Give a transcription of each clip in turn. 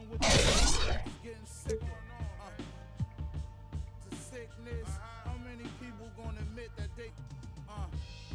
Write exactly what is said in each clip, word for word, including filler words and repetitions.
dealing with the getting sicker. Uh, the sickness. How many people gonna admit that they, uh,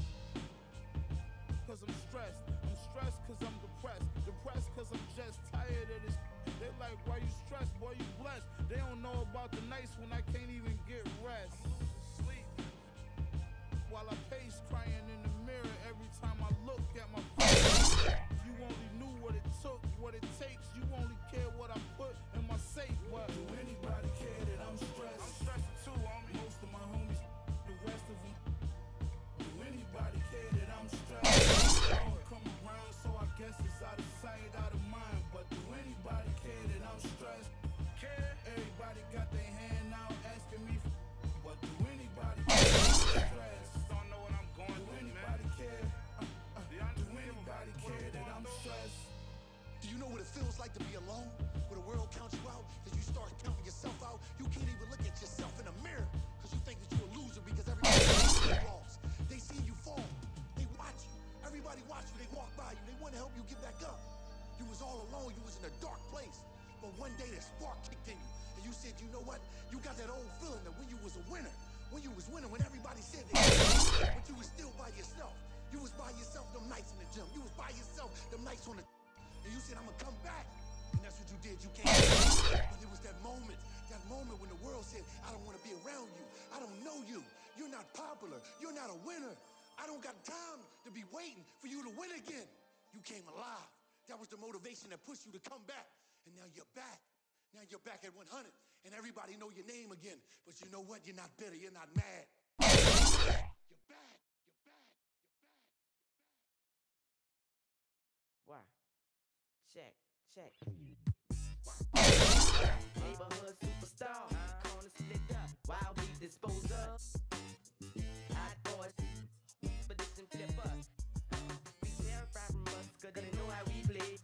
cause I'm stressed. I'm stressed cause I'm depressed. Depressed cause I'm just tired of this. They like, why you stressed, boy, you blessed. They don't know about the nights when I can't even get rest. Sleep. While I pace crying in the mirror every time I look at my face. If you only knew what it took, what it takes, you only care what I put in my safe. But do anybody care that I'm stressed? I'm stressed too, homie. Most of my homies, the rest of them. Do anybody care that I'm stressed? I don't come around, so I guess it's out of sight, out of mind. But do anybody care that I'm stressed? Care? Everybody got their hand out asking me for, but do anybody care that I'm stressed? Don't know what I'm going through, man. Do anybody care? Uh, uh, do anybody care that I'm stressed? Do you know what it feels like to be alone? Where the world counts you out, that you start counting yourself out. You can't even look at yourself in the mirror, because you think that you're a loser because everybody else you lost. They see you fall. They watch you. Everybody watch you. They walk by you. They want to help you get back up. You was all alone. You was in a dark place. But one day that spark kicked in you. And you said, you know what? You got that old feeling that when you was a winner, when you was winning, when everybody said they were, but you was still by yourself. You was by yourself them nights in the gym. You was by yourself them nights on the, and you said, I'm gonna come back. And that's what you did. You came back. But it was that moment, that moment when the world said, I don't want to be around you. I don't know you. You're not popular. You're not a winner. I don't got time to be waiting for you to win again. You came alive. That was the motivation that pushed you to come back. And now you're back. Now you're back at one hundred. And everybody know your name again. But you know what? You're not bitter. You're not mad. You're back. You're back. You're back. Why? Check, check. Neighborhood superstar, corner split up, wild beat disposer. Hot boys, expedition flipper. Be terrified from us, cause they know how we play.